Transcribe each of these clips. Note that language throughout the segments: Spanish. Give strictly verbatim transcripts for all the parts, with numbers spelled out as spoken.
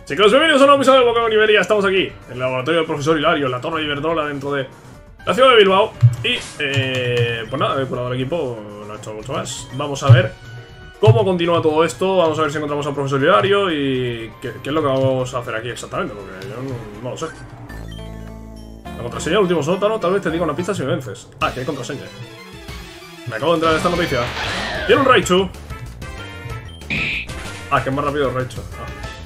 Chicos, bienvenidos a un nuevo episodio de Pokémon Iberia. Estamos aquí, en el laboratorio del profesor Hilario, en la Torre de Iberdrola, dentro de la ciudad de Bilbao. Y, eh, pues nada, he curado el equipo, no he hecho mucho más. Vamos a ver cómo continúa todo esto. Vamos a ver si encontramos al profesor Hilario y qué, qué es lo que vamos a hacer aquí exactamente, porque yo no, no lo sé. La contraseña del último sótano, tal vez te diga una pista si me vences. Ah, que hay contraseña. Me acabo de entrar en esta noticia. Tiene un Raichu. Ah, que es más rápido el Raichu. Ah.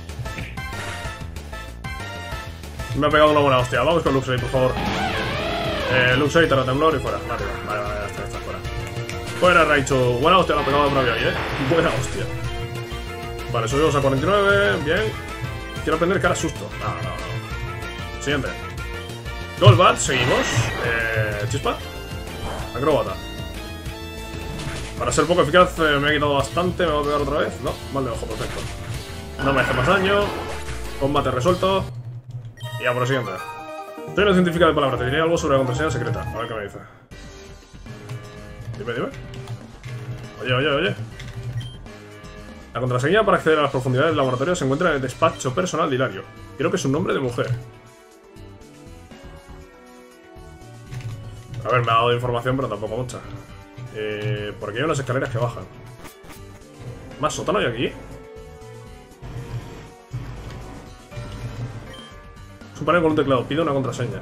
Me ha pegado una buena hostia. Vamos con Luxray, por favor. Eh, Luxray, Terra Temblor y fuera. Vale, vale, vale, ya está, ya está fuera. Fuera, Raichu. Buena hostia, la ha pegado por ahí, eh. Buena hostia. Vale, subimos a cuarenta y nueve. Bien. Quiero aprender cara susto. No, no, no. Siguiente. Golbat, seguimos. Eh, Chispa. Acróbata. Para ser poco eficaz, eh, me ha quitado bastante. ¿Me va a pegar otra vez? No, mal de ojo, perfecto. No me hace más daño. Combate resuelto. Y ya por lo siguiente. Soy una científica de palabra. Te diré algo sobre la contraseña secreta. A ver qué me dice. Dime, dime. Oye, oye, oye. La contraseña para acceder a las profundidades del laboratorio se encuentra en el despacho personal de Hilario. Creo que es un nombre de mujer. A ver, me ha dado información, pero tampoco mucha. Eh, por aquí hay unas escaleras que bajan. ¿Más sótano hay aquí? Es un panel con un teclado. Pide una contraseña.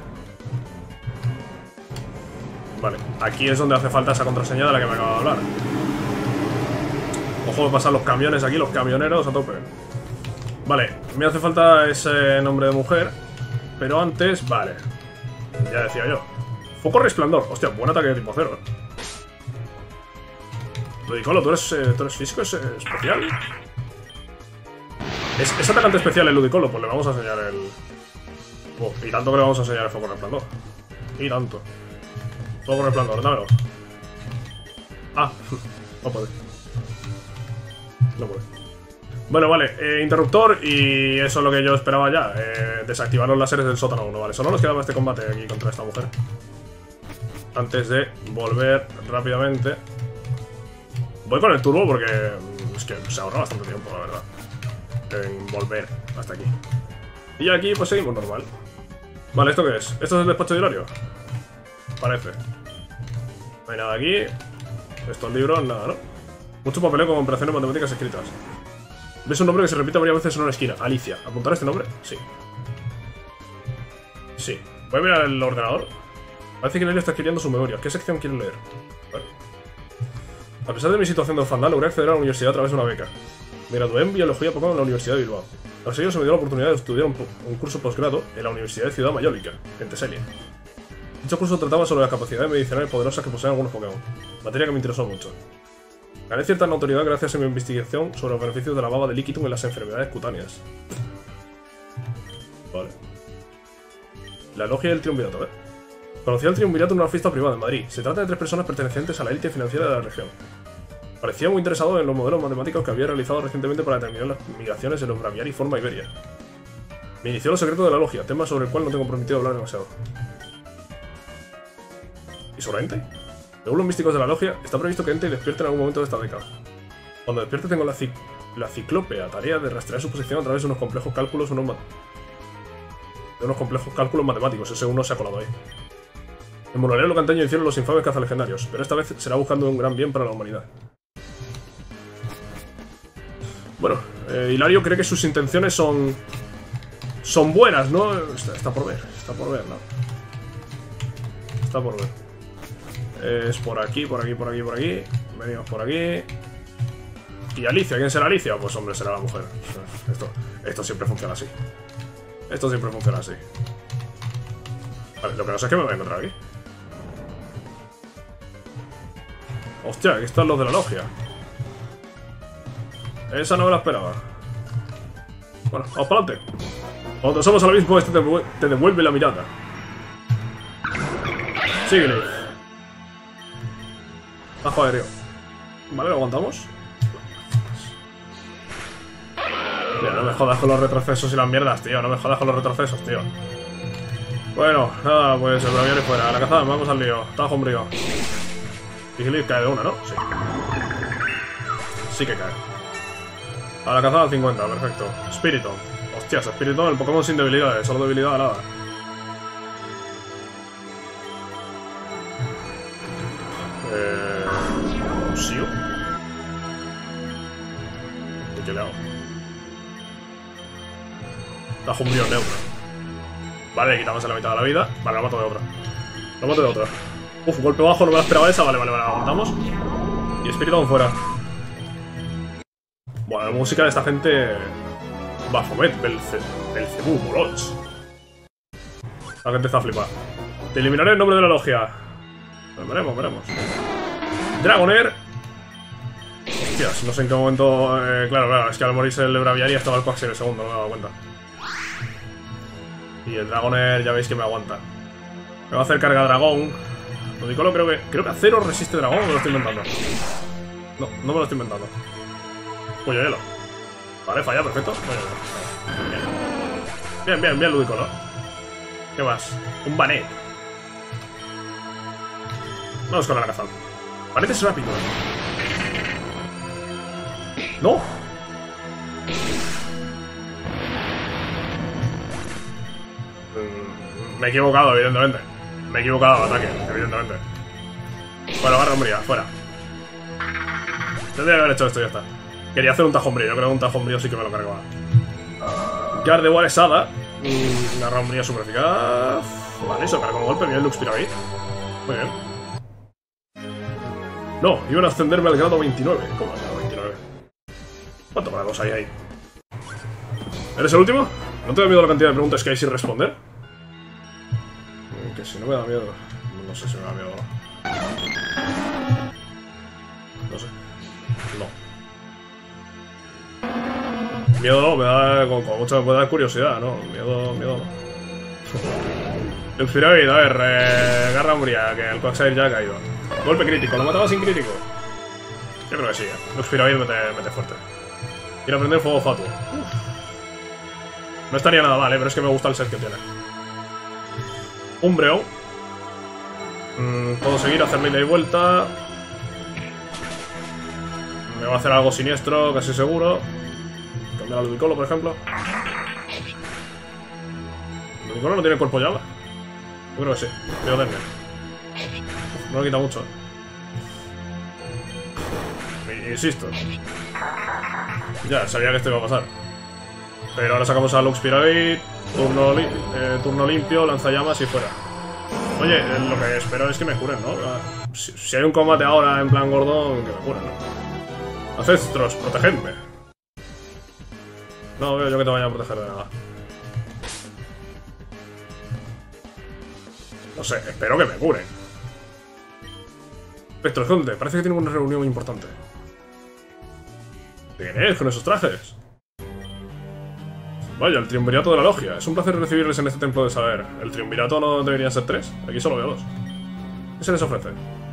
Vale, aquí es donde hace falta esa contraseña de la que me acabo de hablar. Ojo de pasar los camiones aquí, los camioneros a tope. Vale, me hace falta ese nombre de mujer. Pero antes, vale. Ya decía yo. Foco resplandor. Hostia, buen ataque de tipo cero. Ludicolo, ¿tú eres, eh, ¿tú eres físico? ¿Es eh, especial? ¿Es, ¿Es atacante especial el Ludicolo? Pues le vamos a enseñar el... Oh, y tanto que le vamos a enseñar el foco resplandor. Y tanto. Foco resplandor, dámelo. Ah, no puede. No puede. Bueno, vale, eh, interruptor y eso es lo que yo esperaba ya. Eh, desactivar los láseres del sótano uno, vale. Solo nos quedaba este combate aquí contra esta mujer. Antes de volver rápidamente. Voy con el turbo porque es que se ahorra bastante tiempo, la verdad, en volver hasta aquí. Y aquí pues seguimos normal. Vale, ¿esto qué es? ¿Esto es el despacho de Hilario? Parece. No hay nada aquí. Estos libros, nada, ¿no? Mucho papeleo con operaciones matemáticas escritas. ¿Ves un nombre que se repite varias veces en una esquina? Alicia. ¿Apuntar este nombre? Sí. Sí. Voy a mirar el ordenador. Parece que Hilario está escribiendo su memoria. ¿Qué sección quiere leer? Vale. A pesar de mi situación de orfandad, logré acceder a la universidad a través de una beca. Me gradué en Biología Pokémon en la Universidad de Bilbao. Tras ello se me dio la oportunidad de estudiar un, un curso posgrado en la Universidad de Ciudad Mayólica, en Teselia. Dicho curso trataba sobre las capacidades medicinales poderosas que poseen algunos Pokémon, materia que me interesó mucho. Gané cierta notoriedad gracias a mi investigación sobre los beneficios de la baba de Liquitum en las enfermedades cutáneas. Vale. La logia del triunvirato, ¿eh? Conocí al triunvirato en una fiesta privada en Madrid. Se trata de tres personas pertenecientes a la élite financiera de la región. Parecía muy interesado en los modelos matemáticos que había realizado recientemente para determinar las migraciones de los Braviari y forma Iberia. Me inició los secretos de la logia, tema sobre el cual no tengo prometido hablar demasiado. ¿Y sobre Entei? Según los místicos de la logia, está previsto que Entei despierte en algún momento de esta década. Cuando despierte tengo la, cic la ciclópea tarea de rastrear su posición a través de unos complejos cálculos unos de unos complejos cálculos matemáticos. Ese uno se ha colado ahí. Emularé lo que antaño hicieron los infames cazalegendarios, pero esta vez será buscando un gran bien para la humanidad. Bueno, eh, Hilario cree que sus intenciones son... Son buenas, ¿no? Está, está por ver, está por ver, ¿no? Está por ver. Eh, es por aquí, por aquí, por aquí, por aquí. Venimos por aquí. ¿Y Alicia? ¿Quién será Alicia? Pues hombre, será la mujer. Esto, esto siempre funciona así. Esto siempre funciona así. Vale, lo que no sé es que me voy a encontrar aquí. Hostia, aquí están los de la logia. Esa no me la esperaba. Bueno, vamos para adelante. Cuando somos al abismo, este te, te devuelve la mirada. Síguele. Bajo aéreo. Vale, lo aguantamos. Tío, no me jodas con los retrocesos y las mierdas, tío. No me jodas con los retrocesos, tío. Bueno, nada, pues el Braviari fuera. A la cazada, vamos al lío. Tajo umbrío. Vigilid cae de una, ¿no? Sí. Sí que cae. A la cazada al cincuenta, perfecto. Espíritu. Hostias, espíritu, el Pokémon sin debilidades, solo debilidad a nada. Eh... ¿Sio? ¿Y qué le hago? Tajumbrío neutro. Vale, quitamos la mitad de la vida. Vale, lo mato de otra. Lo mato de otra. Uf, golpe bajo, no me la esperaba esa. Vale, vale, vale, aguantamos. Y espíritu fuera. Bueno, la música de esta gente... Baphomet, Belce... Belcebú, Moloch. La gente está flipada. Te eliminaré el nombre de la logia. Pues veremos, veremos. Dragonair. Hostias, no sé en qué momento... Eh, claro, claro, es que al morirse el Braviary estaba el Quaxly en el segundo, no me he dado cuenta. Y el Dragonair ya veis que me aguanta. Me va a hacer carga dragón. Ludicolo creo que... Creo que Acero resiste dragón o me lo estoy inventando. No, no me lo estoy inventando. Puño hielo. Vale, falla, perfecto. Bien, bien, bien, bien Ludicolo. ¿Qué más? Un Banet. Vamos con el Alakazam. Banet es rápido. ¡No! Me he equivocado, evidentemente. Me he equivocado de ataque, evidentemente. Bueno, Garra Umbría, fuera. Tendría que haber hecho esto y ya está. Quería hacer un tajombrío, yo creo que un tajombrío sí que me lo cargaba. Gardevoir es Hada. Garra Umbría super eficaz. Vale, eso carga un golpe, bien Lux Pyramid. Muy bien. No, iban a ascenderme al grado veintinueve. ¿Cómo al grado veintinueve? ¿Cuántos grados hay ahí? ¿Eres el último? ¿No te da miedo la cantidad de preguntas que hay sin responder? Que si no me da miedo. No sé si me da miedo o no. No sé. No. Miedo no, me da. Con, con mucho me puede dar curiosidad, ¿no? Miedo, miedo no. Lux Pyramid, a ver, eh, Garra Umbría, que el Quagsire ya ha caído. Golpe crítico, ¿lo mataba sin crítico? Yo creo que sí, ¿eh? Lux Pyramid mete, mete fuerte. Quiero aprender fuego fatuo. Uf. No estaría nada mal, ¿eh? Pero es que me gusta el set que tiene. Umbreon. Mm, puedo seguir, hacerle ida y vuelta. Me va a hacer algo siniestro, casi seguro. Cambiar al Ludicolo, por ejemplo. ¿El Ludicolo no tiene cuerpo llama? Yo creo que sí. Quiero tener. No le quita mucho. Insisto. Ya, sabía que esto iba a pasar. Pero ahora sacamos a Lux Pyramid. Turno, li eh, turno limpio, lanzallamas y fuera. Oye, eh, lo que espero es que me curen, ¿no? Si, si hay un combate ahora en plan gordo, que me curen, ¿no? Ancestros, protegedme. No veo yo que te vayan a proteger de nada. No sé, espero que me curen. Spectroconte, parece que tiene una reunión muy importante. ¿De quién es con esos trajes? Vaya, el triunvirato de la logia. Es un placer recibirles en este templo de saber. ¿El triunvirato no deberían ser tres? Aquí solo veo dos. ¿Qué se les ofrece?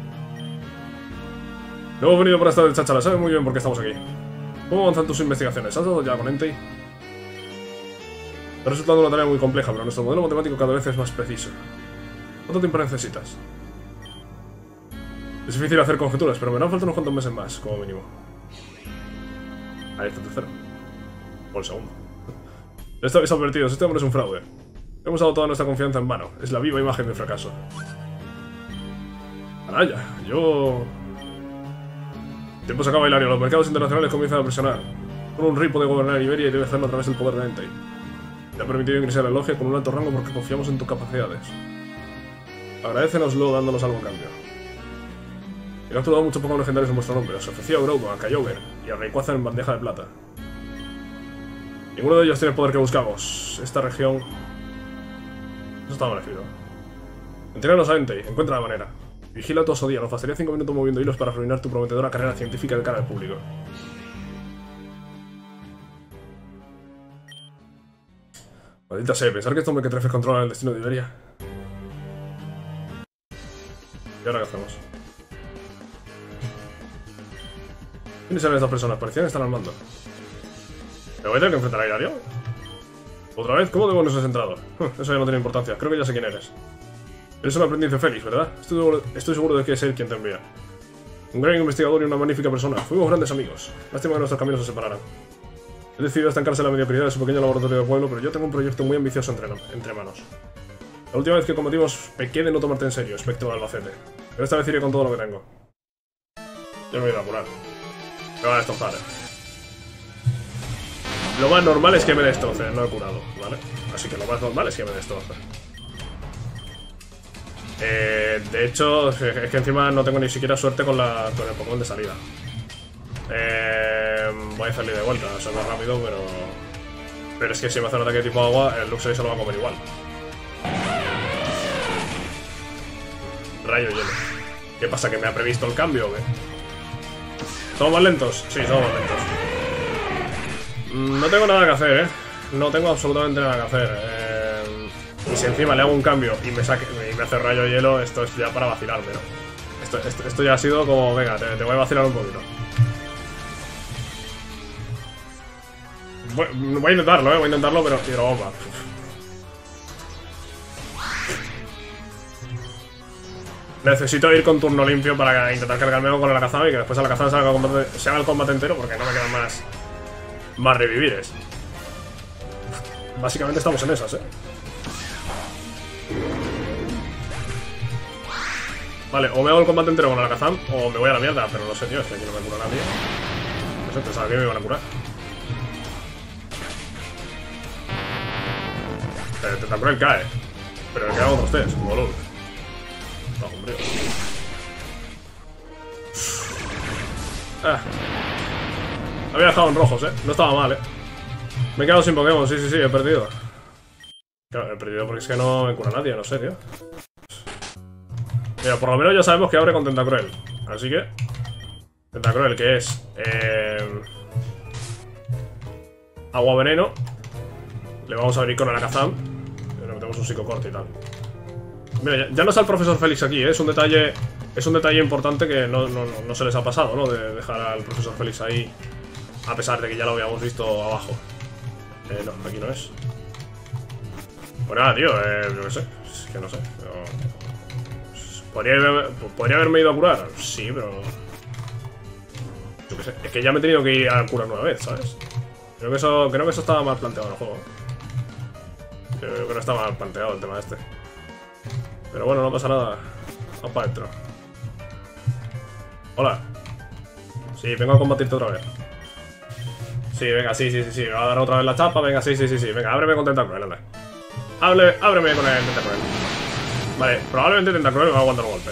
No hemos venido por esta de cháchara. Saben muy bien por qué estamos aquí. ¿Cómo avanzan tus investigaciones? ¿Has dado ya con Entei? Está resultando una tarea muy compleja, pero nuestro modelo matemático cada vez es más preciso. ¿Cuánto tiempo necesitas? Es difícil hacer conjeturas, pero me dan falta unos cuantos meses más, como mínimo. Ahí está el tercero. O el segundo. Esto habéis advertido, este hombre es un fraude. Hemos dado toda nuestra confianza en vano. Es la viva imagen del fracaso. Araya, yo... El tiempo se acaba, Hilario. Los mercados internacionales comienzan a presionar. Con un rey puede gobernar Iberia y debe hacerlo a través del poder de Entei. Te ha permitido ingresar a la logia con un alto rango porque confiamos en tus capacidades. Agradécenoslo dándonos algo a cambio. He capturado muchos Pokémon legendarios en vuestro nombre. Os ofrecí a Groudon, a Kyogre y a Rayquaza en bandeja de plata. Ninguno de ellos tiene el poder que buscamos. Esta región... Eso está merecido. Entrénanos a Entei, encuentra la manera. Vigila tu osadía, nos bastaría cinco minutos moviendo hilos para arruinar tu prometedora carrera científica de cara al público. Maldita sea, pensar que este hombre que trefes controla el destino de Iberia. ¿Y ahora qué hacemos? ¿Quiénes eran estas personas? Parecían estar al mando. ¿Me voy a tener que enfrentar a Hilario? ¿Otra vez? ¿Cómo demonios has entrado? Eso ya no tiene importancia, creo que ya sé quién eres. Eres un aprendiz de Félix, ¿verdad? Estoy seguro, estoy seguro de que es él quien te envía. Un gran investigador y una magnífica persona. Fuimos grandes amigos. Lástima que nuestros caminos se separaran. He decidido estancarse en la mediocridad de su pequeño laboratorio de pueblo, pero yo tengo un proyecto muy ambicioso entre, entre manos. La última vez que combatimos pequé de no tomarte en serio, espectro de Albacete. Pero esta vez iré con todo lo que tengo. Yo me voy a ir a curar. Me van a destrozar. Lo más normal es que me destroce, no he curado, ¿vale? Así que lo más normal es que me destroce. Eh, de hecho, es que encima no tengo ni siquiera suerte con, la, con el Pokémon de salida. Eh, voy a salir de vuelta, o sea, más rápido, pero... Pero es que si me hace un ataque tipo agua, el Luxray se lo va a comer igual. Rayo hielo. ¿Qué pasa? ¿Que me ha previsto el cambio o qué? ¿Somos más lentos? Sí, somos más lentos. No tengo nada que hacer, ¿eh? No tengo absolutamente nada que hacer. Eh, y si encima le hago un cambio y me, saque, y me hace rayo hielo, esto es ya para vacilarme, ¿no? Esto, esto, esto ya ha sido como, venga, te, te voy a vacilar un poquito. Voy, voy a intentarlo, ¿eh? Voy a intentarlo, pero hidrobomba. Necesito ir con turno limpio para intentar cargarme con el Alakazam y que después el Alakazam se haga el combate, se haga el combate entero, porque no me quedan más... Más revivires. Básicamente estamos en esas, eh. Vale, o me hago el combate entero con el Alakazam o me voy a la mierda, pero no sé, tío, es que aquí no me cura nadie. Eso pensaba que me iban a curar. Eh, Tentacruel cae. Pero me quedan otros tres, como Lul. No, hombre. Ah. Había dejado en rojos, eh. No estaba mal, eh. Me he quedado sin Pokémon, sí, sí, sí, he perdido. Claro, he perdido porque es que no me cura nadie, no sé, tío. Mira, por lo menos ya sabemos que abre con Tentacruel. Así que... Tentacruel, que es... Eh... Agua veneno. Le vamos a abrir con el Alakazam. Le metemos un psicocorte y tal. Mira, ya, ya no está el profesor Félix aquí, ¿eh? Es un detalle... Es un detalle importante que no, no, no se les ha pasado, ¿no? De dejar al profesor Félix ahí... A pesar de que ya lo habíamos visto abajo. Eh, no, aquí no es. Pues nada, tío, eh, yo qué sé. Es que no sé. No... ¿Podría, haber, ¿Podría haberme ido a curar? Sí, pero... Yo qué sé. Es que ya me he tenido que ir a curar una vez, ¿sabes? Creo que eso, creo que eso estaba mal planteado en el juego. Creo que no estaba mal planteado el tema este. Pero bueno, no pasa nada. Vamos para adentro. Hola. Sí, vengo a combatirte otra vez. Sí, venga, sí, sí, sí, sí. Me va a dar otra vez la chapa. Venga, sí, sí, sí, sí. Venga, ábreme con Tentacruel, anda. Hable, ábreme con el Tentacruel. Vale, probablemente Tentacruel me va a aguantar un golpe.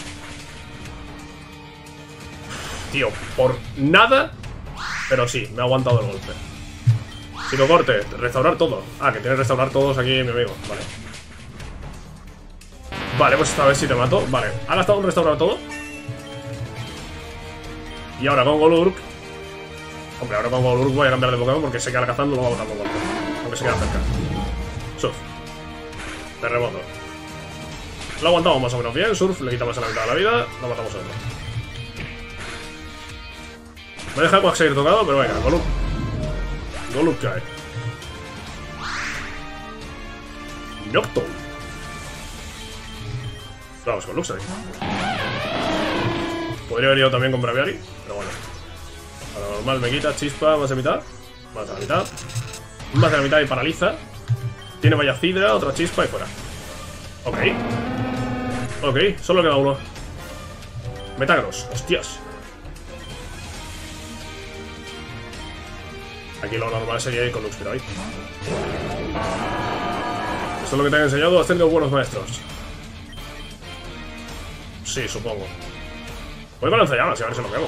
Tío, por nada. Pero sí, me ha aguantado el golpe. Psicocorte, restaurar todo. Ah, que tiene que restaurar todos aquí mi amigo. Vale. Vale, pues esta vez sí te mato. Vale, ha gastado un restaurar todo. Y ahora con Golurk. Hombre, ahora con Golurk voy a cambiar de Pokémon porque sé que Alakazam no lo va a botar con golpe. Aunque se queda cerca. Surf. Terremoto. Lo aguantamos más o menos bien. Surf, le quitamos a la mitad de la vida. Lo matamos a otro. Me deja Quack seguir tocado, pero venga, Golurk. Golurk cae. Noctowl. Vamos con Luxray. Podría haber ido también con Braviary, pero bueno. A lo normal me quita chispa más de mitad. Más de la mitad. Más de la mitad y paraliza. Tiene vaya cidra, otra chispa y fuera. Ok. Ok, solo queda uno. Metagross, hostias. Aquí lo normal sería ir con Luxray. Esto es lo que te han enseñado. Has tenido buenos maestros. Sí, supongo. Voy con lanzallamas y a ver si lo pego.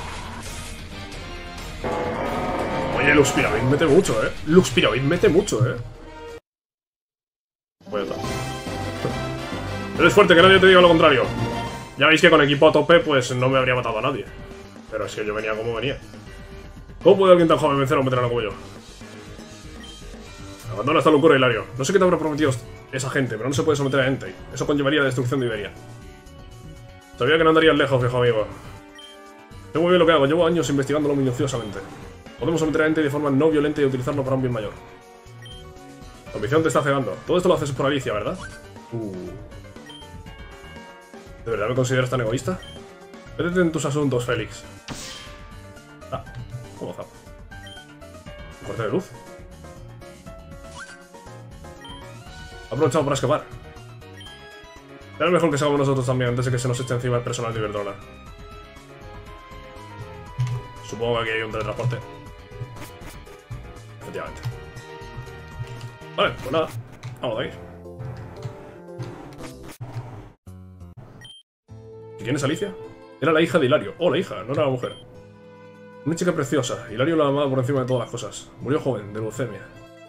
Oye, Luxpiravid mete mucho, eh. Luxpiravid mete mucho, eh. Voy a estar. Eres fuerte, que nadie te diga lo contrario. Ya veis que con equipo a tope, pues no me habría matado a nadie. Pero es que yo venía como venía. ¿Cómo puede alguien tan joven vencer a un veterano como yo? Abandona esta locura, Hilario. No sé qué te habrá prometido esa gente, pero no se puede someter a Entei. Eso conllevaría la destrucción de Iberia. Sabía que no andarías lejos, viejo amigo. Sé muy bien lo que hago, llevo años investigándolo minuciosamente. Podemos someter a Entei de forma no violenta y utilizarlo para un bien mayor. La ambición te está cegando. Todo esto lo haces por Alicia, ¿verdad? Uh. ¿De verdad me consideras tan egoísta? Métete en tus asuntos, Félix. Ah, ¿cómo zap? corte de luz. Ha aprovechado para escapar. Era mejor que salgamos nosotros también antes de que se nos eche encima el personal de Iberdrola. Supongo que aquí hay un teletransporte. Efectivamente. Vale, pues nada. Vamos de ahí. ¿Y quién es Alicia? Era la hija de Hilario. Oh, la hija, no era la mujer. Una chica preciosa. Hilario la amaba por encima de todas las cosas. Murió joven, de leucemia.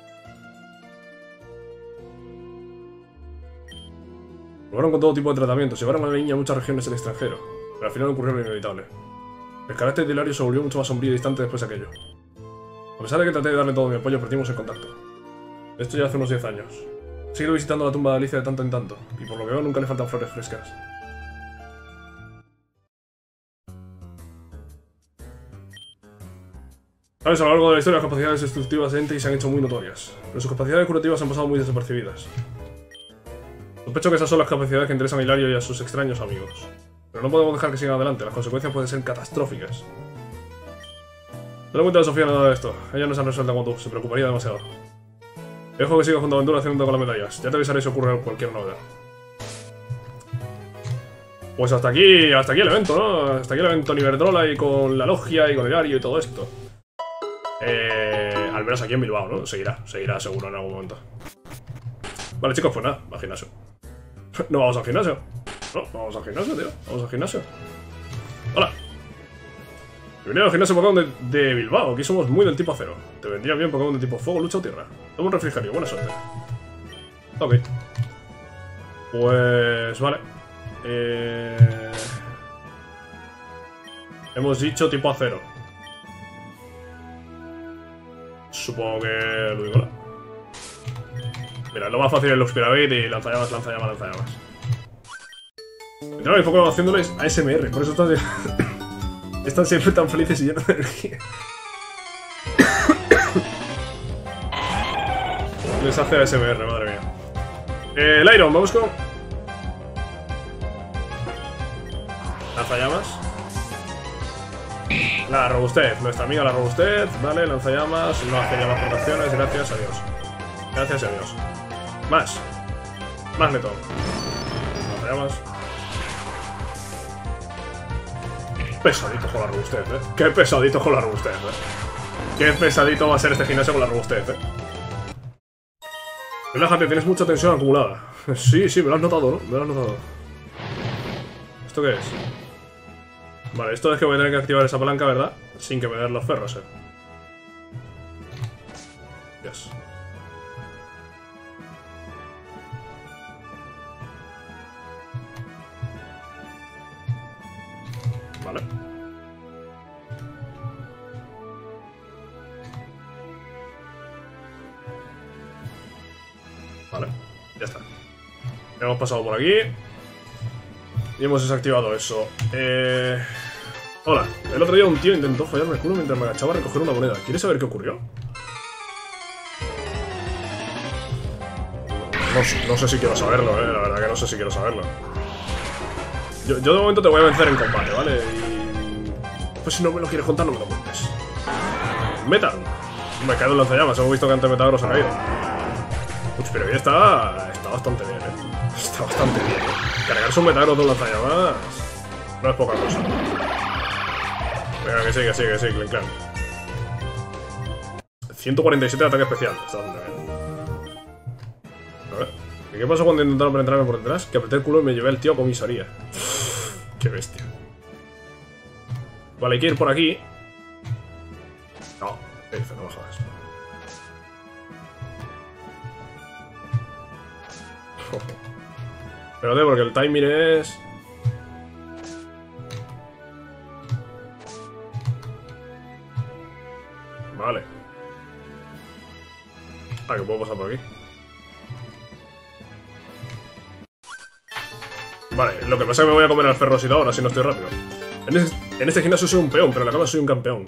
Probaron con todo tipo de tratamientos. Llevaron a la niña a muchas regiones del extranjero. Pero al final ocurrió lo inevitable. El carácter de Hilario se volvió mucho más sombrío y distante después de aquello. A pesar de que traté de darle todo mi apoyo, perdimos el contacto. Esto ya hace unos diez años. He seguido visitando la tumba de Alicia de tanto en tanto, y por lo que veo nunca le faltan flores frescas. Sabes, a lo largo de la historia las capacidades destructivas de Entei se han hecho muy notorias, pero sus capacidades curativas han pasado muy desapercibidas. Sospecho que esas son las capacidades que interesan a Hilario y a sus extraños amigos. Pero no podemos dejar que sigan adelante, las consecuencias pueden ser catastróficas. No le cuento a Sofía nada de esto, ella no se ha resuelto como tú, se preocuparía demasiado. Dejo que siga junto a Aventura haciendo con las medallas, ya te avisaré si ocurre cualquier novedad. Pues hasta aquí, hasta aquí el evento, ¿no? Hasta aquí el evento en Iberdrola y con la logia y con Hilario y todo esto. Eh, al menos aquí en Bilbao, ¿no? Seguirá, seguirá seguro en algún momento. Vale, chicos, pues nada, al gimnasio. No vamos al gimnasio. No, vamos al gimnasio, tío. Vamos al gimnasio. Hola. Bienvenido al gimnasio Pokémon de, de Bilbao. Aquí somos muy del tipo acero. Te vendría bien Pokémon de tipo fuego, lucha o tierra. Toma un refrigerio, buena suerte. Ok. Pues vale. Eh... Hemos dicho tipo acero. Supongo que lo digo, ¿no? Mira, lo más fácil es Lux Pyramid y lanzallamas, lanzallamas, lanzallamas. Claro, hay Pokémon haciéndoles A S M R, por eso están, están siempre tan felices y llenos de energía. Les hace A S M R, madre mía. Eh, el Iron, vamos con... Lanzallamas. La robustez, nuestra amiga la robustez. Vale, lanzallamas, no hace llamas por acciones, gracias a Dios. Gracias a Dios. Más. Magneton. Lanzallamas. Pesadito con la robustez, eh. Qué pesadito con la robustez, eh. Qué pesadito va a ser este gimnasio con la robustez, eh. Relájate, tienes mucha tensión acumulada. Sí, sí, me lo has notado, ¿no? Me lo has notado. ¿Esto qué es? Vale, esto es que voy a tener que activar esa palanca, ¿verdad? Sin que me den los ferros, eh. Yes. Vale. Vale, ya está. Hemos pasado por aquí. Y hemos desactivado eso. Eh... Hola, el otro día un tío intentó fallarme el culo mientras me agachaba a recoger una moneda. ¿Quieres saber qué ocurrió? No, no sé si quiero saberlo, eh. La verdad que no sé si quiero saberlo. Yo, yo de momento te voy a vencer en combate, ¿vale? Y... pues si no me lo quieres contar, no me lo cuentes. Metal. Me he caído en lanzallamas, hemos visto que antes Metagross se ha caído. Uy, pero bien está... está bastante bien, eh. Está bastante bien. Cargarse un Metagross de un lanzallamas no es poca cosa. Venga, que sí, que sí, que sí, clan, clan. ciento cuarenta y siete de ataque especial. Está bastante bien. A ver. ¿Y qué pasó cuando intentaron penetrarme por detrás? Que apreté el culo y me llevé al tío a comisaría. Qué bestia. Vale, hay que ir por aquí. No, ¿qué dice? No me jodas. Espérate, porque el timing es... Vale. Ah, que puedo pasar por aquí. Vale, lo que pasa es que me voy a comer al ferrosito ahora si no estoy rápido. En este, en este gimnasio soy un peón, pero en la cama soy un campeón.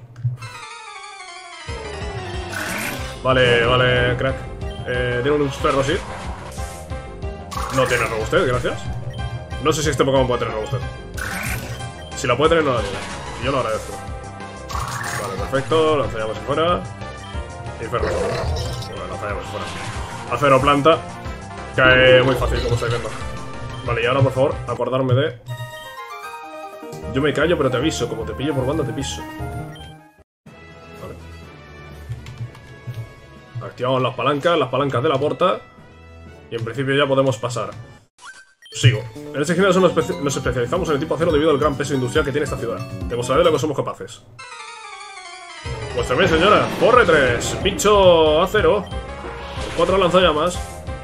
Vale, vale, crack. Eh, ¿Tiene un ferrosit? No tiene robustez, gracias. No sé si este Pokémon puede tener robustez. Si la puede tener, no la tiene. Y yo lo agradezco. Vale, perfecto. Lanzallamas afuera. Y ferro. Bueno, lanzallamas fuera. Acero planta. Cae muy fácil, como estáis viendo. Vale, y ahora, por favor, acordarme de... Yo me callo, pero te aviso. Como te pillo por banda, te piso. Vale. Activamos las palancas, las palancas de la puerta. Y en principio ya podemos pasar. Sigo. En este gimnasio nos, espe nos especializamos en el tipo acero debido al gran peso industrial que tiene esta ciudad. Demostraré de lo que somos capaces. Vuestra bien, señora. Corre tres. Bicho acero. Cuatro lanzallamas.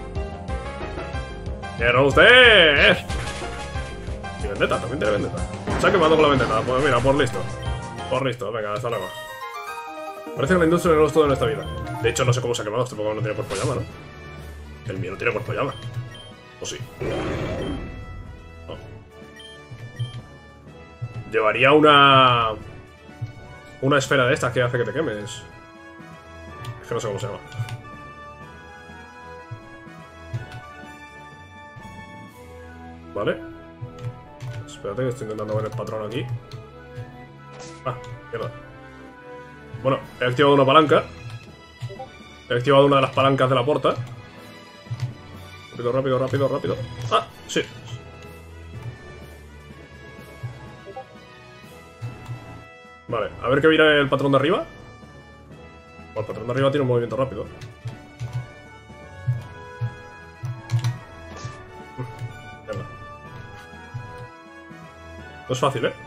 ¡Quiero usted! Y vendetta, también tiene vendetta. Se ha quemado con la vendetta. Pues mira, por listo. Por listo, venga, hasta luego. Parece que la industria no es todo en esta vida. De hecho, no sé cómo se ha quemado. Este Pokémon no tiene cuerpo llama, ¿no? El mío no tiene cuerpo llama. ¿O sí? No. Llevaría una... Una esfera de estas que hace que te quemes. Es que no sé cómo se llama. Vale. Espérate que estoy intentando ver el patrón aquí. Ah, mierda. Bueno, he activado una palanca. He activado una de las palancas de la puerta. Rápido, rápido, rápido, rápido. Ah, sí. Vale, a ver qué viene el patrón de arriba. Bueno, el patrón de arriba tiene un movimiento rápido. Mierda. No es fácil, ¿eh?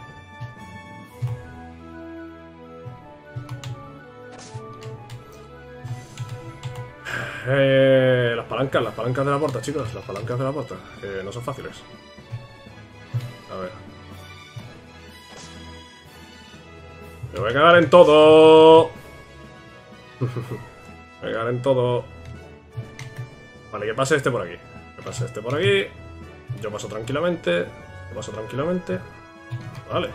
Eh, las palancas, las palancas de la puerta, chicos. Las palancas de la puerta, que no son fáciles. A ver. Me voy a cagar en todo. Me voy a cagar en todo. Vale, que pase este por aquí. Que pase este por aquí. Yo paso tranquilamente. Yo paso tranquilamente. Vale.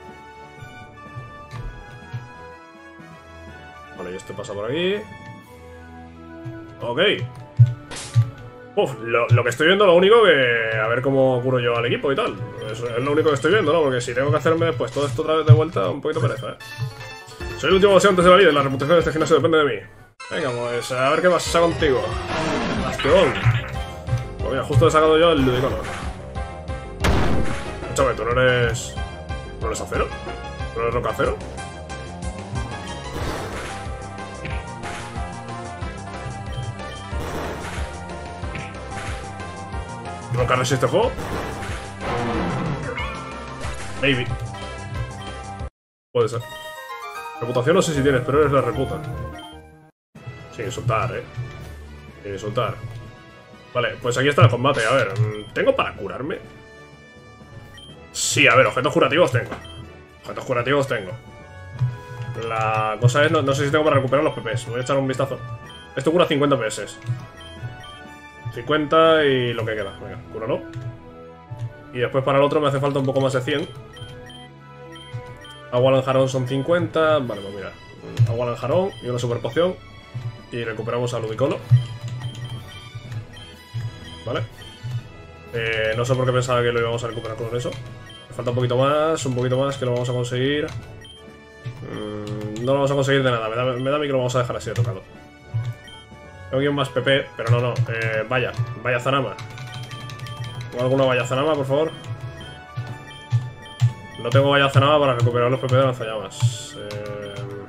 Vale, y este pasa por aquí. Ok. Uf, lo, lo que estoy viendo, lo único que... A ver cómo curo yo al equipo y tal. Eso es lo único que estoy viendo, ¿no? Porque si tengo que hacerme después todo esto otra vez de vuelta, un poquito pereza, ¿eh? Soy el último boxeo antes de la vida y la reputación de este gimnasio depende de mí. Venga, pues a ver qué pasa contigo. Bastión. Pues mira, justo he sacado yo el Ludicolo. Escúchame, ¿tú no eres... ¿No eres acero? ¿No eres roca acero? ¿Roca resiste este juego? Maybe. Puede ser. Reputación no sé si tienes, pero eres la reputa. Sin insultar, eh. Sin insultar. Vale, pues aquí está el combate. A ver, ¿tengo para curarme? Sí, a ver, objetos curativos tengo. Objetos curativos tengo. La cosa es, no, no sé si tengo para recuperar los P Ps. Voy a echar un vistazo. Esto cura cincuenta P S. cincuenta y lo que queda. Venga, cúralo. Y después para el otro me hace falta un poco más de cien. Agua lanjarón son cincuenta. Vale, pues mira. Agua lanjarón y una super poción. Y recuperamos a Ludicolo. Vale. Eh, no sé por qué pensaba que lo íbamos a recuperar con eso. Me falta un poquito más, un poquito más que lo vamos a conseguir. Mm, no lo vamos a conseguir de nada. Me da, me da a mí que lo vamos a dejar así de tocado. Tengo aquí un más P P, pero no, no. Eh, vaya, vaya Zanama. ¿Tengo alguna vaya Zanama, por favor? No tengo vaya Zanama para recuperar los P P de lanzallamas. Eh...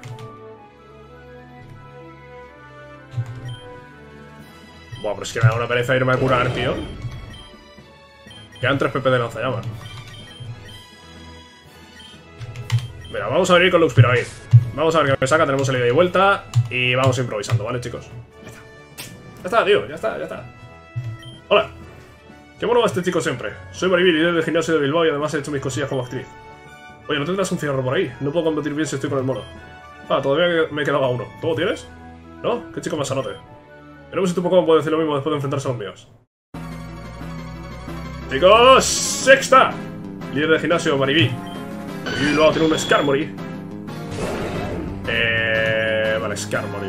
Buah, pero es que me da una pereza irme a curar, tío. Quedan tres P P de lanzallamas. Mira, vamos a venir con Lux Pyramid. Vamos a ver qué me saca, tenemos el ida y vuelta. Y vamos improvisando, ¿vale, chicos? Ya está, tío, ya está, ya está. Hola. Qué bueno va este chico siempre. Soy Mariví, líder del gimnasio de Bilbao y además he hecho mis cosillas como actriz. Oye, ¿no tendrás un cigarro por ahí? No puedo competir bien si estoy con el mono. Ah, todavía me quedaba uno. ¿Tú lo tienes? ¿No? Qué chico más sanote. Veremos si tu Pokémon puede decir lo mismo después de enfrentarse a los míos. Chicos, sexta. Líder del gimnasio, Mariví. Mariví Bilbao tiene un Skarmory. Eh... Vale, Skarmory.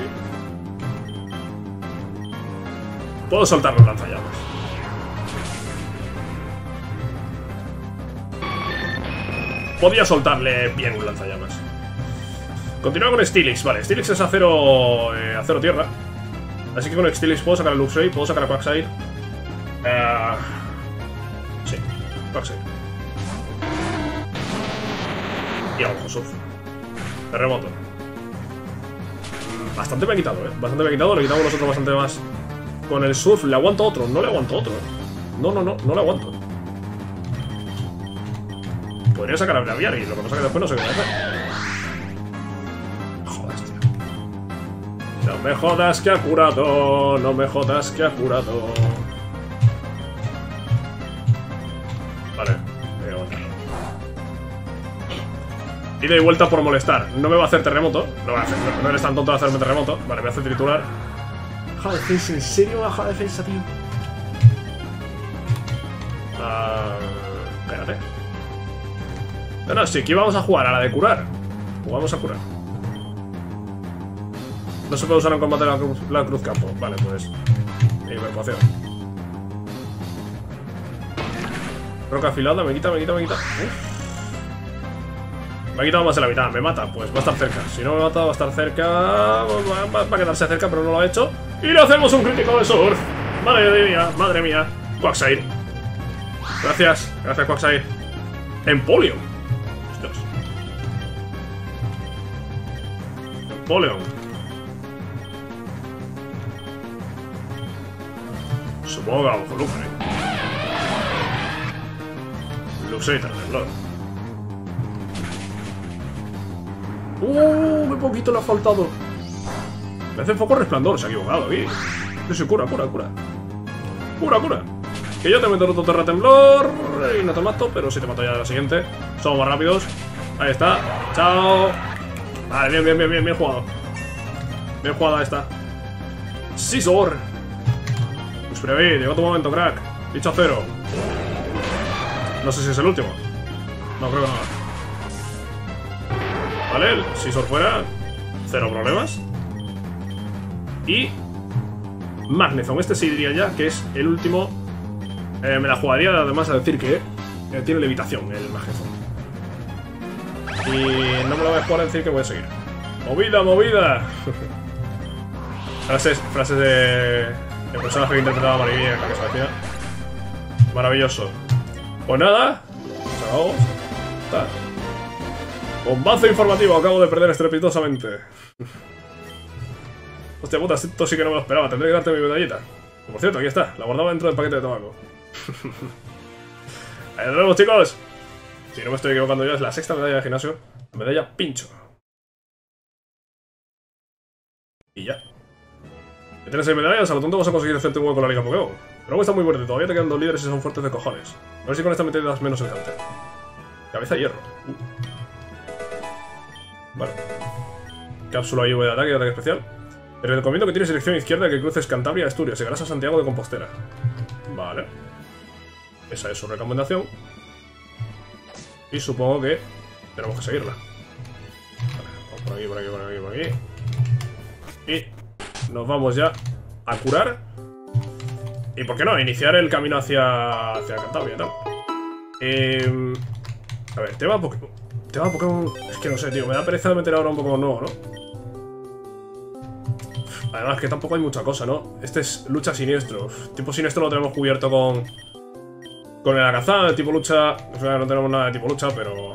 Puedo soltar los lanzallamas. Podría soltarle bien un lanzallamas. Continúa con Steelix. Vale, Steelix es acero, eh, acero tierra. Así que con Steelix puedo sacar a Luxray, puedo sacar a Quagsire. Eh, sí, Quagsire. Y a Ojo Surf. Terremoto. Bastante me ha quitado, eh. Bastante me ha quitado, le quitamos nosotros bastante más. Con el Surf le aguanto otro, no le aguanto otro. No, no, no, no le aguanto. Podría sacar a Braviary, lo que pasa es que después no sé qué hacer. Jodas, tío. No me jodas que ha curado, no me jodas que ha curado. Vale, pero bueno. Ida y vuelta por molestar. No me va a hacer terremoto. No, va a hacer, no, no eres tan tonto de hacerme terremoto. Vale, me hace triturar. Baja defensa, ¿en serio baja defensa, tío? Uh, espérate. No, no, sí, aquí vamos a jugar a la de curar. Jugamos a curar. No se puede usar en combate la cruz, la cruz campo. Vale, pues. Hiperpoción. Roca afilada, me quita, me quita, me quita. Uf. Me ha quitado más de la mitad, me mata, pues va a estar cerca. Si no me mata, va a estar cerca. Va, va, va a quedarse cerca, pero no lo ha hecho. Y le hacemos un crítico de surf. Madre mía, madre mía. Quagsire. Gracias, gracias Quagsire. Empoleon. Hostias. Empoleon. Supongo que a lo mejor Luxray. Luxray Terremblor. Uh, muy poquito le ha faltado. Me hace foco resplandor, se ha equivocado aquí. Yo soy cura, cura, cura. Cura, cura. Que yo te meto otro terra temblor y no te mato, pero si te mato ya de la siguiente. Somos más rápidos. Ahí está. Chao. Vale, bien, bien, bien, bien, bien jugado. Bien jugada esta. Scizor. Pues preví, llegó tu momento, crack. Bicho cero. No sé si es el último. No, creo que no. Vale, el Scizor fuera. Cero problemas. Y Magnezone, este sí diría ya que es el último. eh, Me la jugaría además a decir que eh, tiene levitación el Magnezone. Y no me lo voy a jugar a decir que voy a seguir. ¡Movida, movida! frases, frases de, de personaje que interpretaba Maribí en la que se decía. Maravilloso. Pues nada. Chao. Está. Bombazo informativo, acabo de perder estrepitosamente. Hostia puta, esto sí que no me lo esperaba, tendré que darte mi medallita. Por cierto, aquí está, la guardaba dentro del paquete de tabaco. Ahí nos vemos, chicos. Si no me estoy equivocando yo, es la sexta medalla de gimnasio. Medalla pincho. Y ya. Si tienes seis medallas, a lo tonto vas a conseguir hacerte un hueco en la liga Pokémon. Pero aún está muy fuerte, todavía te quedan dos líderes y son fuertes de cojones. A ver si con esta metida das menos elegante. Cabeza de hierro. Uh. Vale. Cápsula I V de ataque y ataque especial. Te recomiendo que tires dirección izquierda y que cruces Cantabria a Asturias. Llegarás a Santiago de Compostela. Vale. Esa es su recomendación. Y supongo que tenemos que seguirla. Vale, vamos por aquí, por aquí, por aquí, por aquí. Y nos vamos ya a curar. Y por qué no, iniciar el camino hacia, hacia Cantabria y tal. Eh, a ver, tema Pokémon. Tema Pokémon. Es que no sé, tío. Me da pereza de meter ahora un Pokémon nuevo, ¿no? Además que tampoco hay mucha cosa, ¿no? Este es lucha siniestro. Tipo siniestro lo tenemos cubierto con... Con el Alakazam, tipo lucha... O sea, no tenemos nada de tipo lucha, pero...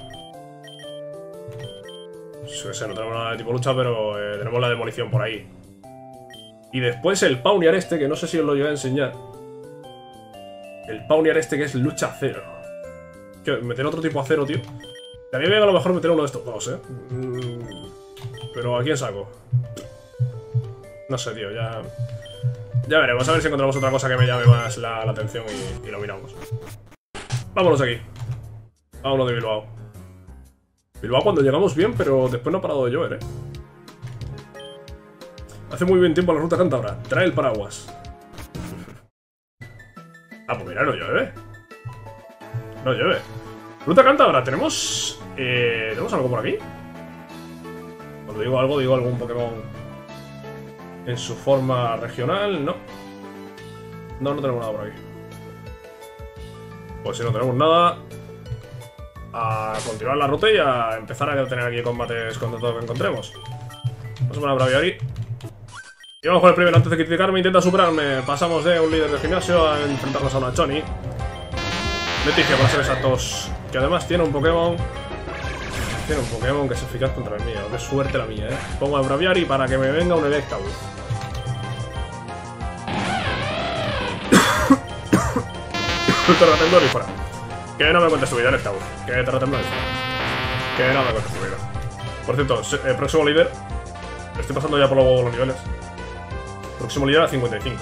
Yo qué sé, no tenemos nada de tipo lucha, pero eh, tenemos la demolición por ahí. Y después el Pawniard este, que no sé si os lo llegué a enseñar. El Pawniard este que es lucha cero. ¿Qué? ¿Meter otro tipo acero, tío? También me a lo mejor meter uno de estos dos, ¿eh? Mm, pero ¿a quién saco? No sé, tío, ya... Ya veremos, a ver si encontramos otra cosa que me llame más la, la atención y, y lo miramos. Vámonos aquí. Vámonos de Bilbao. Bilbao cuando llegamos bien, pero después no ha parado de llover, ¿eh? Hace muy bien tiempo la ruta cántabra. Trae el paraguas. Ah, pues mira, no llueve. No llueve. Ruta cántabra, tenemos... Eh, ¿Tenemos algo por aquí? Cuando digo algo, digo algún Pokémon... En su forma regional, no. No, no tenemos nada por aquí. Pues si no tenemos nada... a continuar la ruta y a empezar a tener aquí combates contra todo lo que encontremos. Vamos a poner a Braviary. Y vamos con el primero. Antes de criticarme, intenta superarme. Pasamos de un líder del gimnasio a enfrentarnos a una Choni. Leticia, para ser exactos. Que además tiene un Pokémon. Tiene un Pokémon que es eficaz contra el mío. Qué suerte la mía, eh. Pongo a Braviary para que me venga un Electabuzz. Terratemblor y fuera. Que no me cuentes tu vida, Electabuzz. Que Terratemblor y fuera. Que no me cuentes tu vida. Por cierto, eh, próximo líder. Estoy pasando ya por los niveles. Próximo líder a cincuenta y cinco.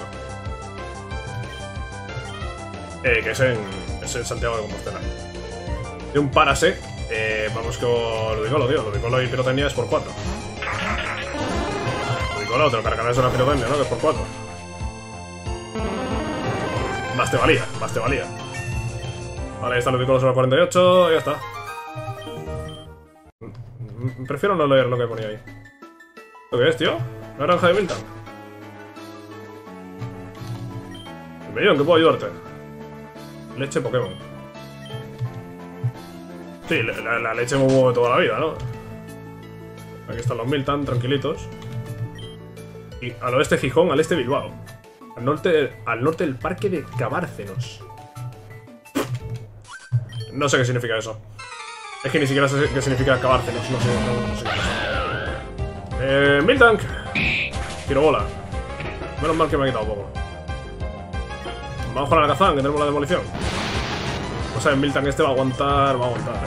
Eh, que es en, es en Santiago de Compostela. De un Parasect. Eh, vamos con Ludicolo, tío. Ludicolo y pirotecnia es por cuatro. Ludicolo, te lo cargarás de una pirotecnia, ¿no? Que es por cuatro. Más te valía, más te valía. Vale, ahí está Ludicolo sobre cuarenta y ocho. Y ya está. Prefiero no leer lo que ponía ahí. ¿Lo que es, tío? ¿La granja de Miltank? ¿En qué puedo ayudarte? Leche Pokémon. Sí, la, la leche me mueve toda la vida, ¿no? Aquí están los Miltank, tranquilitos. Y al oeste Gijón, al este Bilbao. Al norte, al norte del parque de Cabárcenos. No sé qué significa eso. Es que ni siquiera sé qué significa Cabárcenos. No sé, no, no sé qué pasa. Eh, Miltank. Girobola. Menos mal que me ha quitado poco. Vamos con Alakazam, que tenemos la demolición. O sea, el Miltank este va a aguantar, va a aguantar.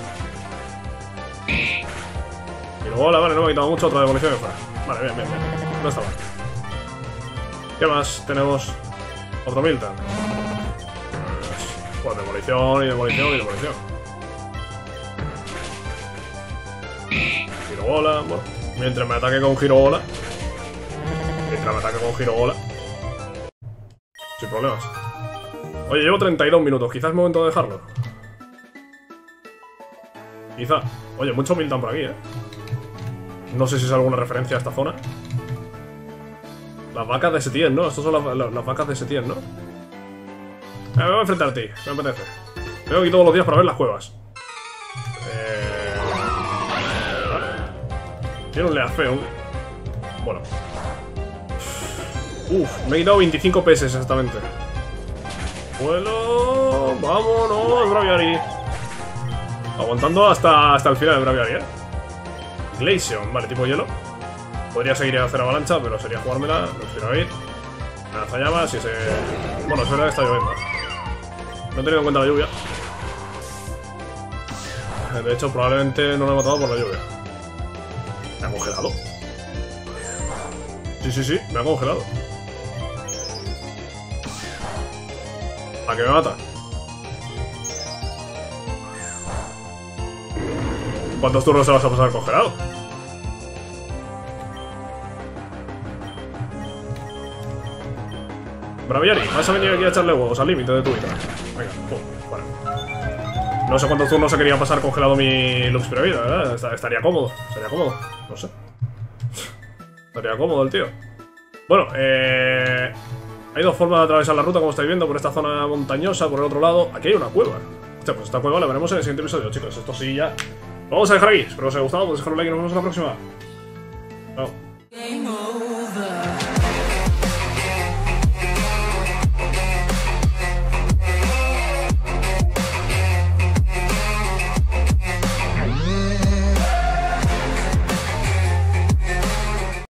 Eh. Girobola, vale, no me ha quitado mucho, otra demolición y fuera. Vale, bien, bien, bien. No está mal. ¿Qué más tenemos? Otro Miltank. Pues demolición y demolición y demolición. Girobola, bueno. Mientras me ataque con Girobola. Mientras me ataque con Girobola. Sin problemas. Oye, llevo treinta y dos minutos. Quizás es momento de dejarlo. Quizá. Oye, mucho Miltank por aquí, eh. No sé si es alguna referencia a esta zona. Las vacas de Setien, ¿no? Estas son las, las, las vacas de Setien, ¿no? Eh, me voy a enfrentar a ti, me apetece. Vengo aquí todos los días para ver las cuevas. Eh... Vale. Tiene un Leafeon. Bueno. Uf, me he quitado veinticinco P S exactamente. Vuelo. Vámonos, Braviary. Aguantando hasta, hasta el final de Braviary, eh. Glaceon, vale, tipo hielo. Podría seguir a hacer avalancha, pero sería jugármela. No quiero ir. Lanzallamas y ese. Bueno, es verdad que está lloviendo. No he tenido en cuenta la lluvia. De hecho, probablemente no lo he matado por la lluvia. ¿Me ha congelado? Sí, sí, sí, me ha congelado. ¿A qué me mata? ¿Cuántos turnos se vas a pasar congelado? Braviary, vas a venir aquí a echarle huevos al límite de tu vida. Venga, pum, vale. No sé cuántos turnos se quería pasar congelado mi Lux Previda, ¿verdad? Estaría cómodo, estaría cómodo, no sé. Estaría cómodo el tío. Bueno, eh... hay dos formas de atravesar la ruta, como estáis viendo, por esta zona montañosa, por el otro lado. Aquí hay una cueva. Hostia, pues esta cueva la veremos en el siguiente episodio, chicos. Esto sí ya... Lo vamos a dejar aquí. Espero que os haya gustado. Podéis dejar un like y nos vemos en la próxima. Chao.